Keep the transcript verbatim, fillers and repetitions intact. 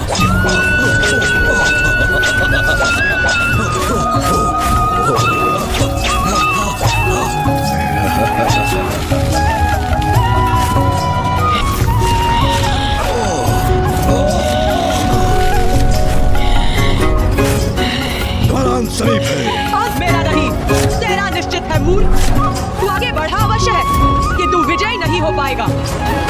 अब मेरा नहीं, तेरा निश्चित है मूर्ख। तू आगे बढ़ा अवश्य है, किंतु विजय नहीं हो पाएगा।